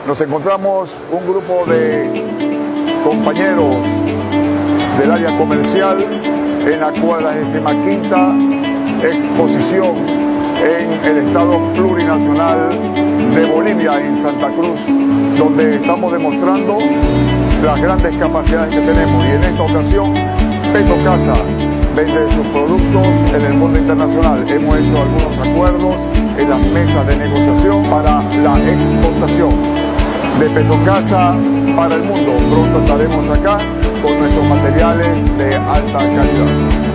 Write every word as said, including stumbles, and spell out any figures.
Nos encontramos un grupo de compañeros del área comercial en la cuadragésima quinta exposición en el Estado Plurinacional de Bolivia, en Santa Cruz, donde estamos demostrando las grandes capacidades que tenemos. Y en esta ocasión, Petocasa vende sus productos en el mundo internacional. Hemos hecho algunos acuerdos en las mesas de negociación para la exportación de Petocasa para el mundo. Pronto estaremos acá con nuestros materiales de alta calidad.